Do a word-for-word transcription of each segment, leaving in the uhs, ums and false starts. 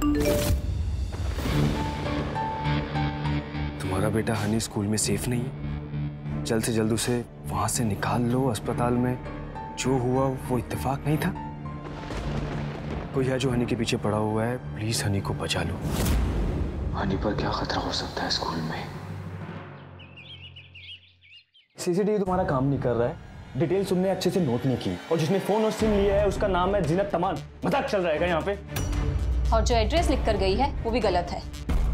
तुम्हारा बेटा हनी स्कूल में सेफ नहीं है, जल्द से जल्द उसे वहां से निकाल लो। अस्पताल में जो हुआ वो इत्तेफाक नहीं था। कोई है जो हनी के पीछे पड़ा हुआ है, प्लीज हनी को बचा लो। हनी पर क्या खतरा हो सकता है स्कूल में? सीसीटीवी तुम्हारा काम नहीं कर रहा है, डिटेल तुमने अच्छे से नोट नहीं की, और जिसने फोन और सिम लिया है उसका नाम है जीनत तमान। मजाक चल रहा है यहाँ पे? और जो एड्रेस लिख कर गई है वो भी गलत है।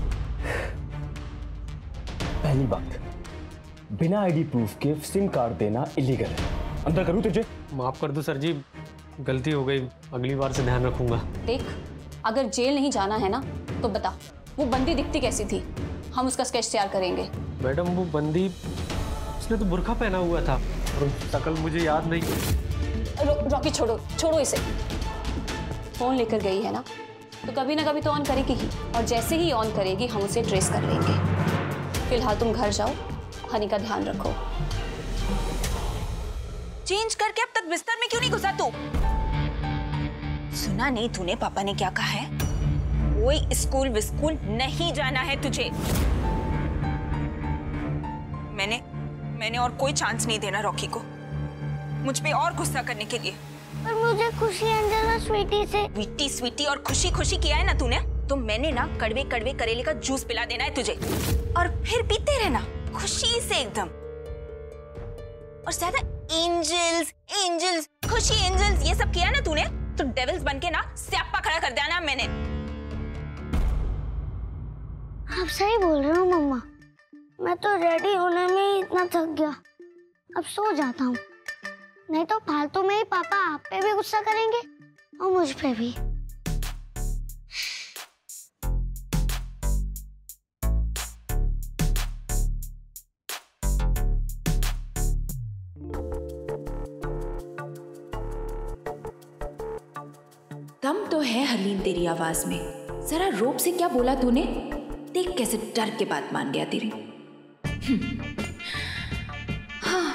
पहली बात, बिना आईडी प्रूफ के सिम कार्ड देना इलीगल है। अंदर करूँ तुझे? माफ कर दो सर जी, गलती हो गई, अगली बार से ध्यान रखूंगा। देख, अगर जेल नहीं जाना है ना तो बता, वो बंदी दिखती कैसी थी? हम उसका स्केच तैयार करेंगे। मैडम वो बंदी, उसने तो बुर्का पहना हुआ था और शक्ल मुझे याद नहीं। रो, रॉकी छोड़ो छोड़ो इसे। फोन लेकर गई है ना तो कभी ना कभी तो ऑन करेगी ही, और जैसे ही ऑन करेगी हम उसे ट्रेस कर लेंगे। फिलहाल तुम घर जाओ, हनी का ध्यान रखो। चेंज करके अब तक बिस्तर में क्यों नहीं घुसा तू? सुना नहीं तूने पापा ने क्या कहा है? कोई स्कूल विस्कूल नहीं जाना है तुझे। मैंने मैंने और कोई चांस नहीं देना रॉकी को मुझ पे और गुस्सा करने के लिए। पर मुझे खुशी एंजल और स्वीटी से स्वीटी स्वीटी और खुशी खुशी किया है ना तूने, तो मैंने ना कड़वे कड़वे करेले का जूस पिला देना है तुझे और फिर पीते रहना खुशी से एकदम। और ज्यादा एंजल्स एंजल्स खुशी एंजल्स ये सब किया ना तूने तो डेविल्स बन के ना स्यापा खड़ा कर दिया ना मैंने। आप सही बोल रहे हो मम्मा, मैं तो रेडी होने में ही इतना थक गया। अब सो जाता हूँ, नहीं तो फालतू में ही पापा आप पे भी गुस्सा करेंगे और मुझ पे भी। दम तो है हरलीन तेरी आवाज में, जरा रोब से क्या बोला तूने? देख कैसे डर के बात मान गया तेरी। हाँ।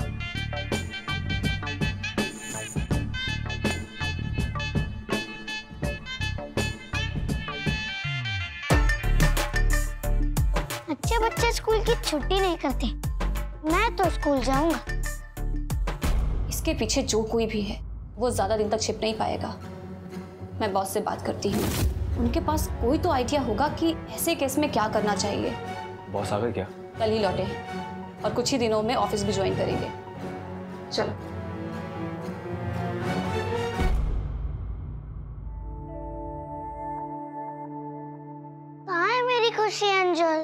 अच्छे बच्चे स्कूल की छुट्टी नहीं करते, मैं तो स्कूल जाऊंगा। इसके पीछे जो कोई भी है वो ज्यादा दिन तक छिप नहीं पाएगा। मैं बॉस से बात करती हूँ, उनके पास कोई तो आइडिया होगा कि ऐसे केस में क्या करना चाहिए। बॉस आ गए क्या? कल ही लौटे हैं और कुछ ही दिनों में ऑफिस भी ज्वाइन करेंगे। चलो। कहाँ है मेरी खुशी एंजल?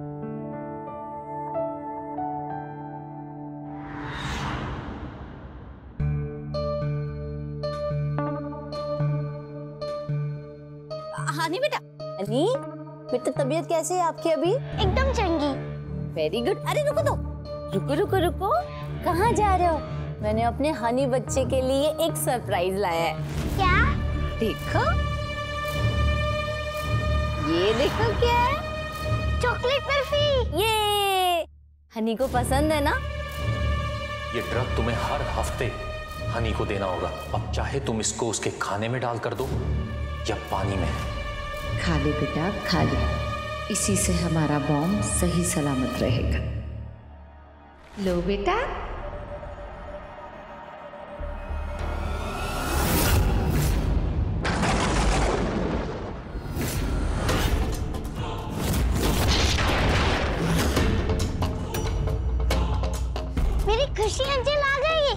हनी बेटा, हनी बेटा तबीयत कैसी है आपकी अभी? एकदम चंगी। Very good. अरे रुको तो, रुको रुको रुको, कहाँ जा रहे हो? मैंने अपने हनी बच्चे के लिए एक सरप्राइज लाया है। क्या? देखो, ये देखो क्या है? चॉकलेट बर्फी। ये हनी को पसंद है ना? ये ड्रग तुम्हें हर हफ्ते हनी को देना होगा। अब चाहे तुम इसको उसके खाने में डाल कर दो या पानी में। खा ले बेटा, खा ले, इसी से हमारा बॉम्ब सही सलामत रहेगा। लो बेटा। मेरी खुशी एंजल आ गई।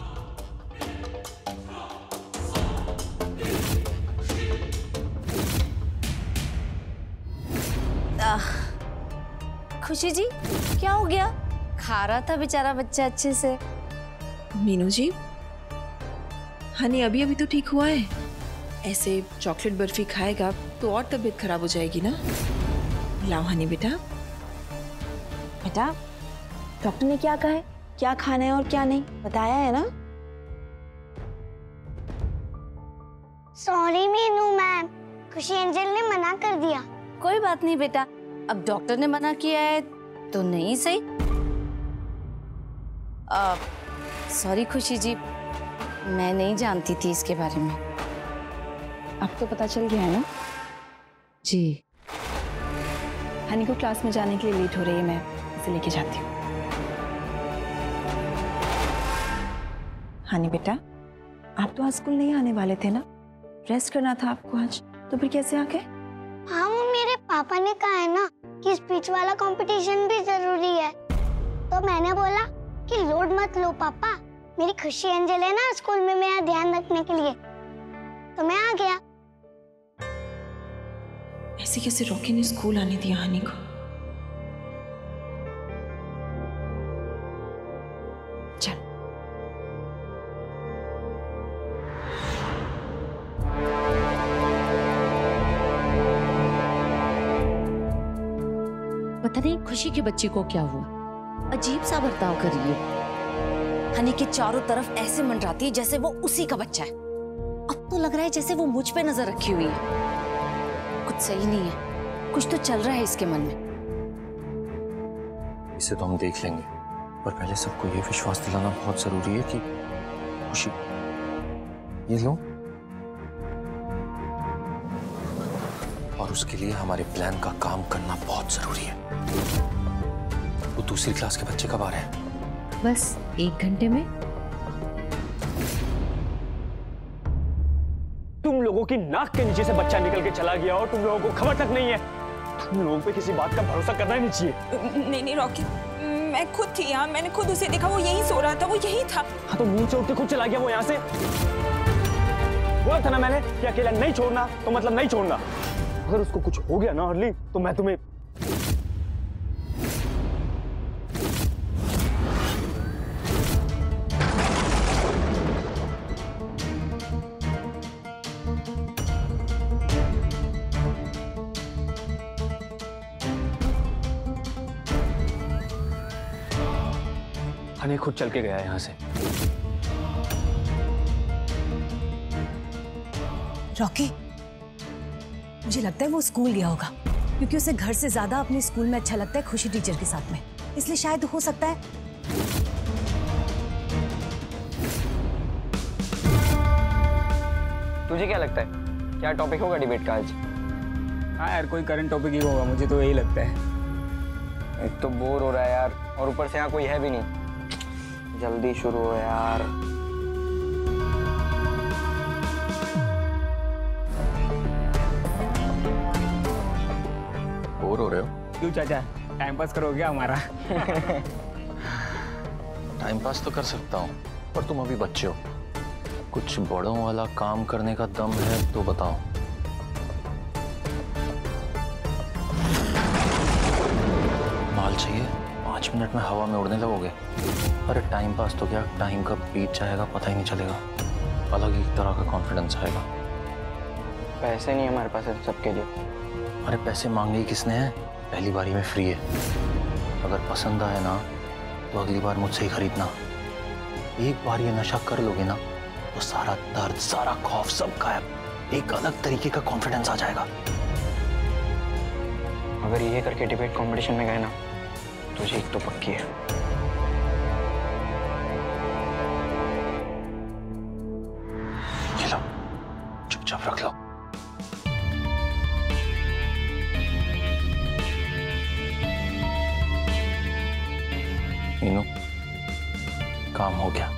खुशी जी, क्या हो गया? खा रहा था बेचारा बच्चा अच्छे से। मीनू जी, हनी अभी अभी तो ठीक हुआ है, ऐसे चॉकलेट बर्फी खाएगा तो और तबीयत खराब हो जाएगी ना। लाओ हनी बेटा। बेटा, डॉक्टर ने क्या कहा है, क्या खाना है और क्या नहीं बताया है ना? Sorry Meenu ma'am, Khushi Angel ने मना कर दिया। कोई बात नहीं बेटा, अब डॉक्टर ने मना किया है तो नहीं सही। सॉरी खुशी जी, मैं नहीं जानती थी इसके बारे में। अब तो पता चल गया है ना? जी। हनी को क्लास में जाने के लिए लेट हो रही है, मैं इसे लेके जाती हूँ। हनी बेटा, आप तो आज स्कूल नहीं आने वाले थे ना? रेस्ट करना था आपको आज, तो फिर कैसे आ गए? हाँ वो मेरे पापा ने कहा है ना कि स्पीच वाला कंपटीशन भी जरूरी है, तो मैंने बोला कि लोड मत लो पापा, मेरी खुशी एंजल है ना स्कूल में मेरा ध्यान रखने के लिए, तो मैं आ गया। ऐसे कैसे रॉकी ने स्कूल आने दिया हनी को? चल। पता नहीं खुशी की बच्ची को क्या हुआ, अजीब सा बर्ताव कर रही है। हनी के चारों तरफ ऐसे मंडराती है जैसे वो उसी का बच्चा है। अब तो लग रहा है जैसे वो मुझ पे नजर रखी हुई है। कुछ सही नहीं है, कुछ तो चल रहा है इसके मन में। इसे तो हम देख लेंगे, पर पहले सबको ये विश्वास दिलाना बहुत जरूरी है कि खुशी, ये लो, और उसके लिए हमारे प्लान का काम करना बहुत जरूरी है। वो दूसरी क्लास के बच्चे कब आ रहे हैं? बस एक घंटे में। तुम लोगों की नाक के नीचे से बच्चा निकल के चला गया और तुम लोगों को खबर तक नहीं है। तुम लोगों पे किसी बात का भरोसा करना ही नहीं चाहिए। नहीं नहीं रॉकी, मैं खुद थी यहाँ, मैंने खुद उसे देखा, वो यहीं सो रहा था, वो यहीं था। हाँ तो नींद से उठ के खुद चला गया वो यहाँ से। बोला था ना मैंने कि अकेला नहीं छोड़ना, तो मतलब नहीं छोड़ना। अगर उसको कुछ हो गया ना हरली, तो मैं तुम्हें हनी खुद चल के गया है यहाँ से। रॉकी, मुझे लगता है वो स्कूल गया होगा, क्योंकि उसे घर से ज्यादा अपने स्कूल में अच्छा लगता है खुशी टीचर के साथ में, इसलिए शायद हो सकता है। तुझे क्या लगता है क्या टॉपिक होगा डिबेट का आज? हाँ यार, कोई करंट टॉपिक ही होगा, मुझे तो यही लगता है। एक तो बोर हो रहा है यार, और ऊपर से यहाँ कोई है भी नहीं। जल्दी शुरू हो यार। बोर हो रहे हो? क्यों चाचा, टाइम पास करोगे हमारा? टाइम पास तो कर सकता हूँ, पर तुम अभी बच्चे हो। कुछ बड़ों वाला काम करने का दम है तो बताओ। माल चाहिए? पाँच मिनट में हवा में उड़ने लगोगे। अरे टाइम पास तो क्या, टाइम कब बीत जाएगा पता ही नहीं चलेगा। अलग ही तरह का कॉन्फिडेंस आएगा। पैसे नहीं हमारे पास है सबके लिए। अरे पैसे मांगे ही किसने हैं? पहली बारी में फ्री है। अगर पसंद आए ना तो अगली बार मुझसे ही खरीदना। एक बार ये नशा कर लोगे ना तो सारा दर्द, सारा खौफ सब गायब। एक अलग तरीके का कॉन्फिडेंस आ जाएगा। अगर ये करके डिबेट कंपटीशन में गए ना तो जीत तो पक्की है। ये लो, चुपचाप रख लो। मीनू, काम हो गया।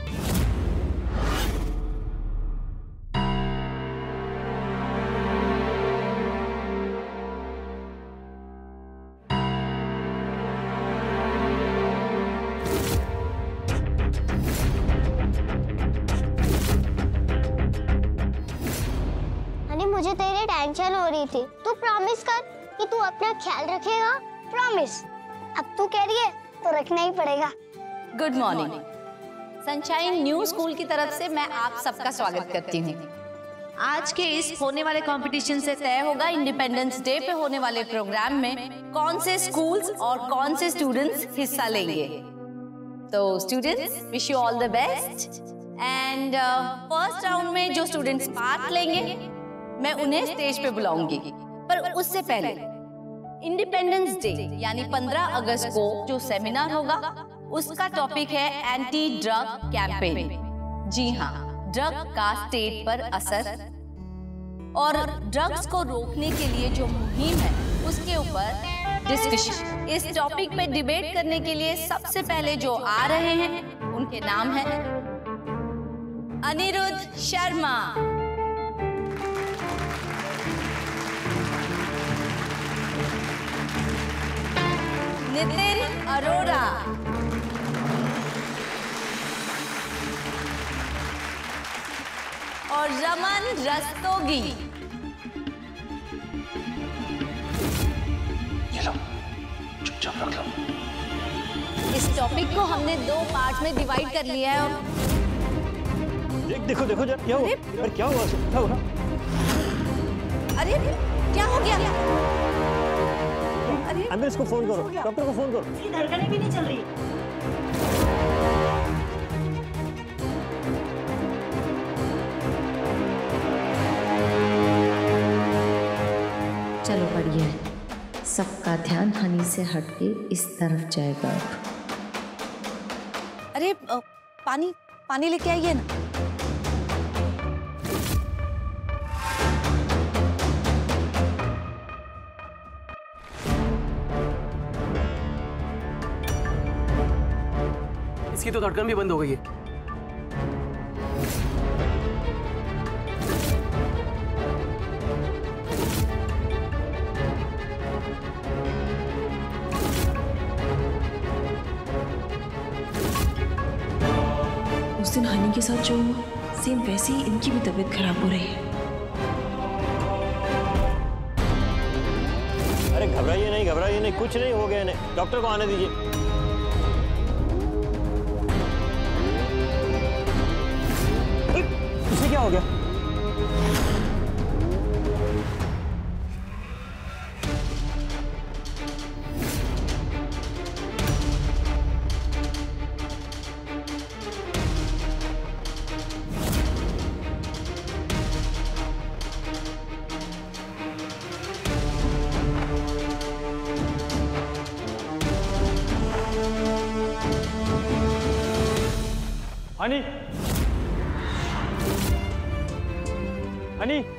मुझे तेरी टेंशन हो रही थी। तू प्रॉमिस कर कि तू अपना ख्याल रखेगा। प्रॉमिस। अब तू कह रही है तो रखना ही पड़ेगा। Good morning. Sunshine new school की तरफ से मैं आप सबका स्वागत करती हूँ। आज के इस होने वाले कंपटीशन से तय होगा इंडिपेंडेंस डे पे होने वाले प्रोग्राम में कौन से स्कूल्स और कौन से स्टूडेंट्स हिस्सा लेंगे। तो students, wish you all the best. And first round में जो स्टूडेंट्स पार्ट लेंगे मैं उन्हें स्टेज पे बुलाऊंगी, पर उससे पहले इंडिपेंडेंस डे यानी पंद्रह अगस्त को जो सेमिनार होगा उसका टॉपिक है एंटी ड्रग कैंपेन। जी हाँ, ड्रग का स्टेट पर असर। और ड्रग्स को रोकने के लिए जो मुहिम है उसके ऊपर डिस्कशन। इस टॉपिक पे डिबेट करने के लिए सबसे पहले जो आ रहे हैं उनके नाम है अनिरुद्ध शर्मा, नितिन अरोड़ा, और रमन रस्तोगी। ये लो, चुपचाप रख लो। इस टॉपिक को हमने दो पार्ट में डिवाइड कर लिया है। और देख देखो देखो जरा क्या हुआ? अरे क्या हुआ? क्या हुआ? अरे क्या हो गया? अरे एम्बुलेंस को फोन करो, डॉक्टर को फोन करो। इसकी धड़कनें भी नहीं चल रही। चलो बढ़िया है, सबका ध्यान हनी से हटके इस तरफ जाएगा। अरे अ, पानी पानी लेके आइए ना। इसकी तो धड़कन भी बंद हो गई है। उस दिन हनी के साथ जो हुआ सेम वैसे ही इनकी भी तबीयत खराब हो रही है। अरे घबराइए नहीं, घबराइए नहीं, कुछ नहीं हो गया इन्हें। डॉक्टर को आने दीजिए। इसे क्या हो गया? हनी, हनी,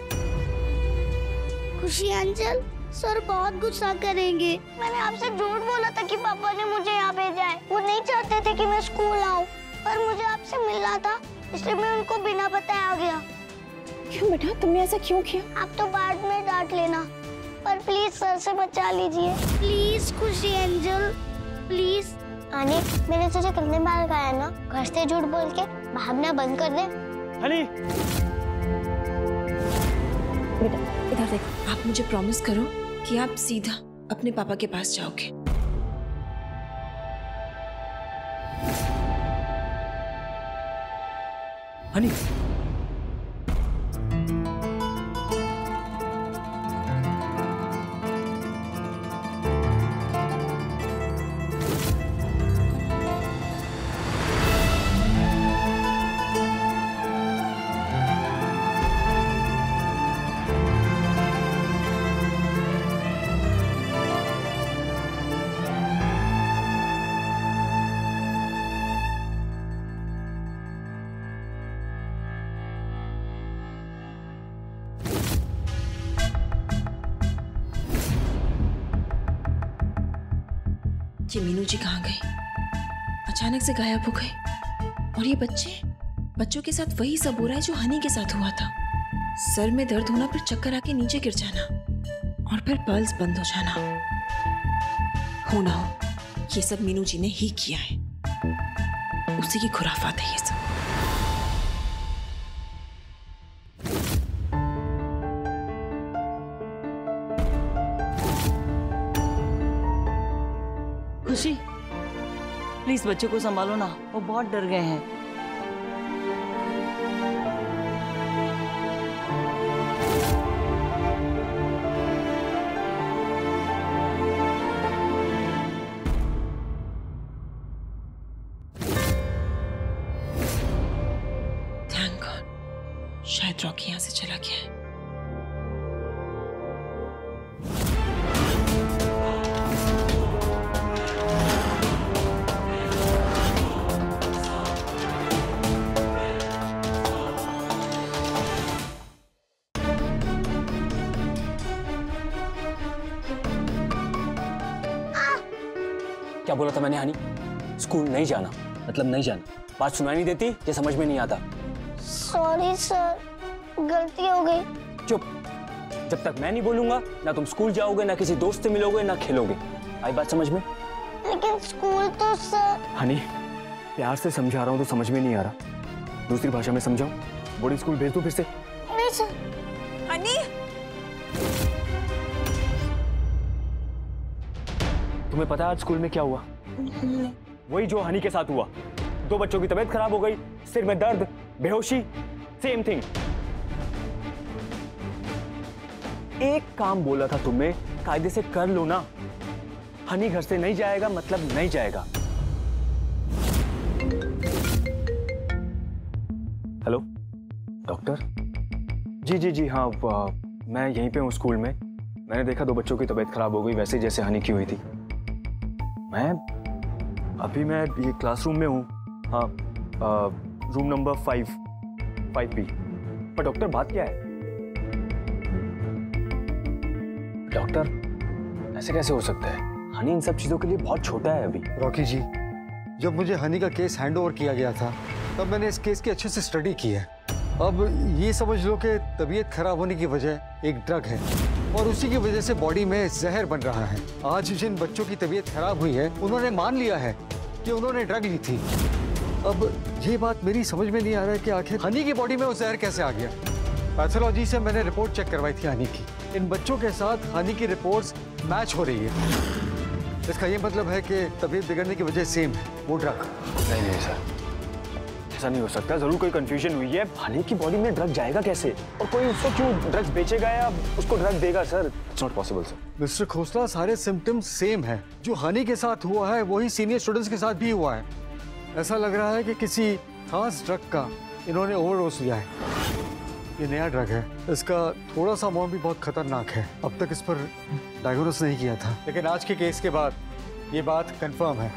खुशी अंजल, सर बहुत गुस्सा करेंगे। मैंने आपसे झूठ बोला था कि पापा ने मुझे यहाँ भेजा है। वो नहीं चाहते थे कि मैं स्कूल आऊँ, पर मुझे आपसे मिलना था, इसलिए मैं उनको बिना बताए आ गया। क्यों बेटा, तुमने ऐसा क्यों किया? आप तो बाद में डांट लेना, पर प्लीज सर से बचा लीजिए। प्लीज खुशी अंजल, प्लीज। आने, मैंने तुझे कितने बार कहा है ना, घर से झूठ बोल के भागना बंद कर दे। हनी, बेटा इधर देखो, आप मुझे प्रॉमिस करो कि आप सीधा अपने पापा के पास जाओगे। हनी, ये मीनू जी कहाँ गए? अचानक से गायब हो गए। और ये बच्चे बच्चों के साथ वही सब हो रहा है जो हनी के साथ हुआ था। सर में दर्द होना, फिर चक्कर आके नीचे गिर जाना और फिर पल्स बंद हो जाना। हो ना हो ये सब मीनू जी ने ही किया है, उसी की खुराफात है ये सब। खुशी, प्लीज बच्चों को संभालो ना, वो बहुत डर गए हैं। थैंक गॉड, शायद रॉकी यहाँ से चला गया है। क्या बोला था मैंने हनी? स्कूल नहीं जाना मतलब नहीं जाना। बात सुनाई नहीं देती या समझ में नहीं आता? सॉरी सर, गलती हो गई। चुप। जब तक मैं नहीं बोलूंगा ना तुम स्कूल जाओगे, ना किसी दोस्त से मिलोगे, ना खेलोगे। आई बात समझ में? लेकिन स्कूल तो सर। हनी, प्यार से समझा रहा हूँ तो समझ में नहीं आ रहा, दूसरी भाषा में समझाऊं? बोर्डिंग स्कूल भेज दो फिर से? नहीं सर। हनी, तुम्हें पता है आज स्कूल में क्या हुआ? वही जो हनी के साथ हुआ। दो बच्चों की तबीयत खराब हो गई, सिर में दर्द, बेहोशी, सेम थिंग। एक काम बोला था तुम्हें, कायदे से कर लो ना। हनी घर से नहीं जाएगा मतलब नहीं जाएगा। Hello doctor? जी जी जी हाँ, आ, मैं यहीं पे हूँ स्कूल में। मैंने देखा दो बच्चों की तबीयत खराब हो गई, वैसे जैसे हनी की हुई थी। मैं अभी मैं ये क्लासरूम में हूँ। हाँ, room number five five B. पर डॉक्टर बात क्या है? डॉक्टर ऐसे कैसे हो सकता है? हनी इन सब चीजों के लिए बहुत छोटा है अभी। रॉकी जी, जब मुझे हनी का केस हैंड ओवर किया गया था तब मैंने इस केस की अच्छे से स्टडी की है। अब ये समझ लो कि तबीयत खराब होने की वजह एक ड्रग है और उसी की वजह से बॉडी में जहर बन रहा है। आज जिन बच्चों की तबीयत खराब हुई है उन्होंने मान लिया है कि उन्होंने ड्रग ली थी। अब ये बात मेरी समझ में नहीं आ रहा है कि आखिर हनी की बॉडी में वो जहर कैसे आ गया। पैथोलॉजी से मैंने रिपोर्ट चेक करवाई थी हनी की। इन बच्चों के साथ हनी की रिपोर्ट्स मैच हो रही है। इसका ये मतलब है कि तबीयत बिगड़ने की वजह सेम है, वो ड्रग। नहीं नहीं सर, ऐसा नहीं हो सकता। जरूर कोई कंफ्यूजन हुई है। हनी की बॉडी में ड्रग जाएगा कैसे? और कोई उसको क्यों ड्रग्स बेचेगा या उसको ड्रग देगा? Sir it's not possible sir. Mister Khosla, सारे सिम्टम्स सेम है। जो हनी के साथ हुआ है वही सीनियर स्टूडेंट्स के साथ भी हुआ है। ऐसा लग रहा है कि किसी खास ड्रग का इन्होंने ओवरडोज लिया है। ये नया ड्रग है, इसका थोड़ा सा अमाउंट भी बहुत खतरनाक है। अब तक इस पर डायग्नोसिस नहीं किया था, लेकिन आज के केस के बाद ये बात कंफर्म है।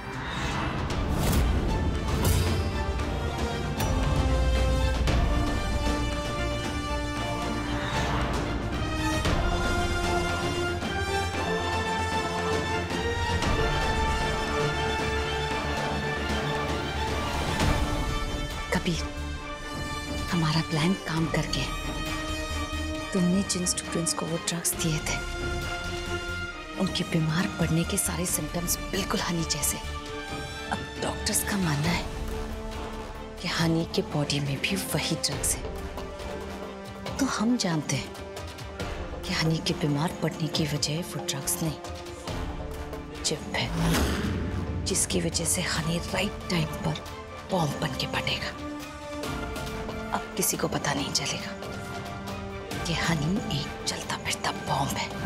कबीर, हमारा प्लान काम कर गया। तुमने जिन स्टूडेंट्स को वो ड्रग्स दिए थे उनके बीमार पड़ने के सारे सिम्टम्स बिल्कुल हनी जैसे। अब डॉक्टर्स का मानना है कि हनी के बॉडी में भी वही ड्रग्स है। तो हम जानते हैं कि हनी के बीमार पड़ने की वजह वो ड्रग्स नहीं, चिप है, जिसकी वजह से हनी राइट टाइम पर बॉम्ब बन के फटेगा। अब किसी को पता नहीं चलेगा कि हनी एक चलता फिरता बॉम्ब है।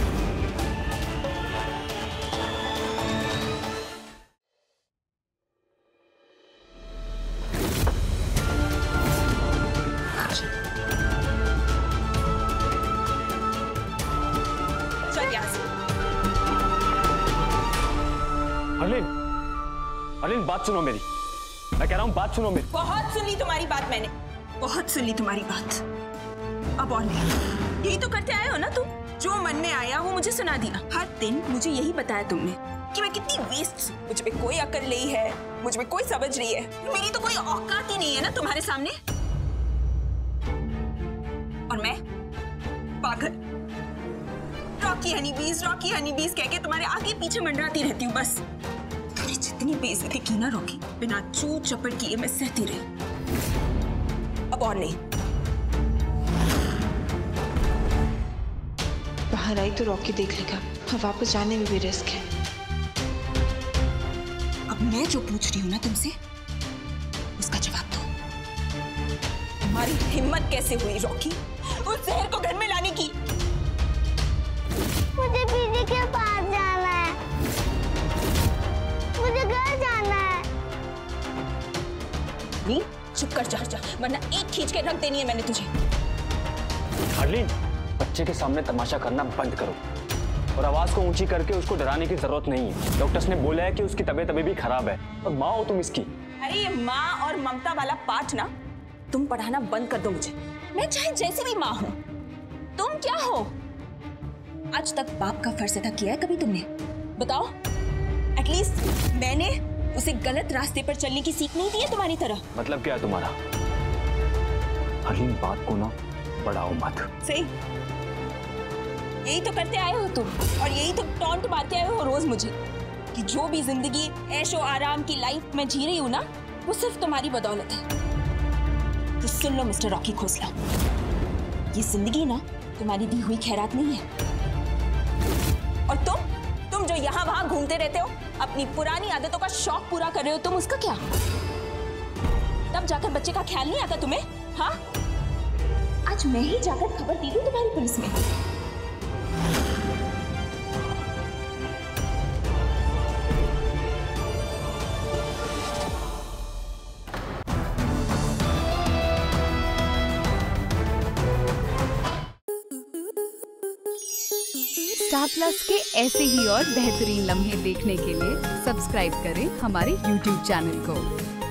हरलीन, हरलीन बात सुनो मेरी। मैं कह रहा हूँ बात सुनो मेरी। बहुत सुन ली तुम्हारी बात मैंने, बहुत सुन ली तुम्हारी बात। अब और नहीं, यही तो करते आए हो ना तुम। जो मन में आया वो मुझे सुना दिया। हर दिन मुझे यही बताया तुमने कि मैं कितनी वेस्ट, मुझ में कोई अकल नहीं है, मुझ में कोई समझ नहीं है, मेरी तो कोई औकात ही नहीं है ना तुम्हारे सामने। और मैं पागल, रॉकी हनी बीज, रॉकी हनी बीज कह के तुम्हारे आगे पीछे मंडराती रहती हूँ बस। तुमने जितनी बेइज्जती की ना रॉकी, बिना चू चपड़ किए मैं सहती रही। अब और नहीं। बाहर आई तो रॉकी देख लेगा, और वापस जाने में भी रिस्क है। अब मैं जो पूछ रही हूँ ना तुमसे, उसका जवाब दो। तुम्हारी हिम्मत कैसे हुई रॉकी उस जहर को घर में लाने की? मुझे दीदी के पास जाना है, मुझे घर जाना है। नहीं, चुप कर जा, जा, वरना एक खींच के रख देनी है मैंने तुझे। हरलीन, बच्चे के सामने तमाशा करना बंद करो और आवाज को ऊंची करके उसको डराने की जरूरत नहीं है। डॉक्टर्स ने बोला है कि उसकी तबीयत अभी भी खराब है और माँ हो तुम इसकी। अरे ये माँ और ममता वाला पाठ ना तुम पढ़ाना बंद कर दो मुझे। मैं चाहे जैसी भी माँ हूँ, तुम क्या हो? आज तक बाप का फर्ज अदा किया है कभी तुमने? बताओ। एटलीस्ट मैंने उसे गलत रास्ते पर चलने की सीख नहीं दी है तुम्हारी तरह। मतलब क्या है तुम्हारा? हलीम, बात को ना बढ़ाओ मत। सही, यही तो करते आए हो तुम, और यही तो टॉन्ट मारते आए हो रोज मुझे कि जो भी जिंदगी ऐशो आराम की लाइफ में जी रही हूँ ना, वो सिर्फ तुम्हारी बदौलत है। तो सुन लो मिस्टर रॉकी खोसला, ये जिंदगी ना तुम्हारी दी हुई खैरात नहीं है। और तुम तुम जो यहाँ वहां घूमते रहते हो, अपनी पुरानी आदतों का शौक पूरा कर रहे हो, तुम उसका क्या? तब जाकर बच्चे का ख्याल नहीं आता तुम्हें? हाँ, आज मैं ही जाकर खबर दी हूँ तुम्हारी पुलिस में। स्टार प्लस के ऐसे ही और बेहतरीन लम्हे देखने के लिए सब्सक्राइब करें हमारे यूट्यूब चैनल को।